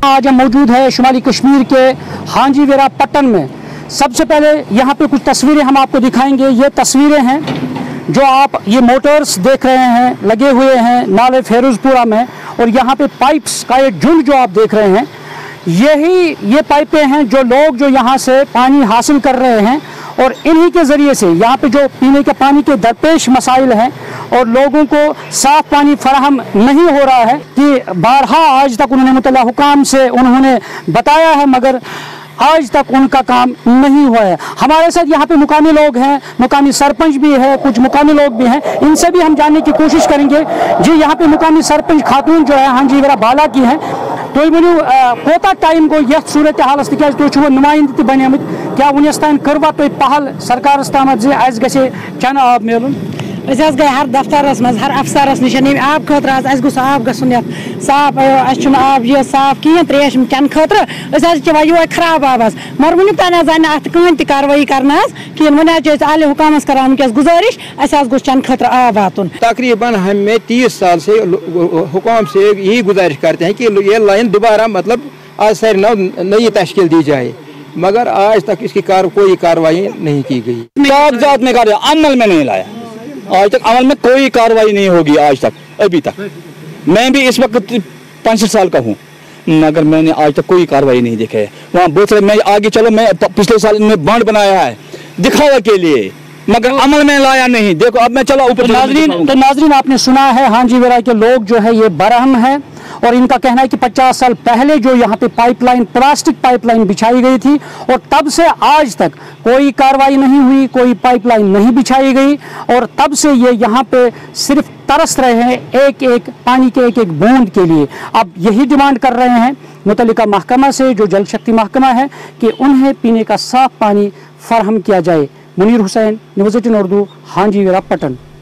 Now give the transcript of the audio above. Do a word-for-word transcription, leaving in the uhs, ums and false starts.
आज हम मौजूद है शुमाली कश्मीर के हांजीवेरा पट्टन में। सबसे पहले यहाँ पे कुछ तस्वीरें हम आपको दिखाएंगे। ये तस्वीरें हैं जो आप ये मोटर्स देख रहे हैं लगे हुए हैं नाले फेरोजपुरा में, और यहाँ पे पाइप्स का एक झुंड जो आप देख रहे हैं, यही ये पाइपें हैं जो लोग जो यहाँ से पानी हासिल कर रहे हैं, और इन्हीं के ज़रिए से यहाँ पे जो पीने के पानी के दरपेश मसाइल हैं और लोगों को साफ़ पानी फराहम नहीं हो रहा है कि बारहा आज तक उन्होंने मुतल्ला हुकाम से उन्होंने बताया है, मगर आज तक उनका काम नहीं हुआ है। हमारे साथ यहाँ पे मुकामी लोग हैं, मुकामी सरपंच भी है, कुछ मुकामी लोग भी हैं, इनसे भी हम जानने की कोशिश करेंगे। जी, यहाँ पे मुकामी सरपंच खातून जो है हांजीवेरा बाला की हैं, तो वो कोता टाइम गो ये सूरत हालस तक तुम नुमाइंद बने क्या वनस तान करवा तुम पहल सरकार तम गे चन आब मिलन? गए हर दफ्तरस मज हर अफसरस निश आब खतर गुस आब गसन साफ आब यह साफ कहें त्रेश चन खतर चवान यो खराब आब मगर वुक तान अत कहें कार्रवाई कर कहें वन आले हुकामस कर वनकस गुजारिश अस चन खतर आब वातुन। तकरीबन हमें तीस साल से हुकाम से यही गुजारिश करते हैं कि ये लाइन दोबारा मतलब आज सर नई तश्कील दी जाए, मगर आज तक इसकी कार, कोई कार्रवाई नहीं की गई। कागजात में कार्य अमल में नहीं लाया, आज तक अमल में कोई कार्रवाई नहीं होगी आज तक, अभी तक। मैं भी इस वक्त पैंसठ साल का हूँ, मगर मैंने आज तक कोई कार्रवाई नहीं देखी है। वहाँ बहुत सारे मैं आगे चलो, मैं पिछले साल इनमें बांध बनाया है दिखावा के लिए, मगर अमल में लाया नहीं। देखो अब मैं चला ऊपर। नाजरीन, तो नाजरीन आपने सुना है हांजीवेरा के लोग जो है ये बरहम है, और इनका कहना है कि पचास साल पहले जो यहाँ पे पाइपलाइन, प्लास्टिक पाइपलाइन बिछाई गई थी, और तब से आज तक कोई कार्रवाई नहीं हुई, कोई पाइपलाइन नहीं बिछाई गई, और तब से ये यहाँ पे सिर्फ तरस रहे हैं एक एक पानी के एक एक बूंद के लिए। अब यही डिमांड कर रहे हैं मुतल्लिका महकमा से, जो जल शक्ति महकमा है, कि उन्हें पीने का साफ पानी फराहम किया जाए। Munir Hussain, news eighteen Urdu, Hanjivera Pattan.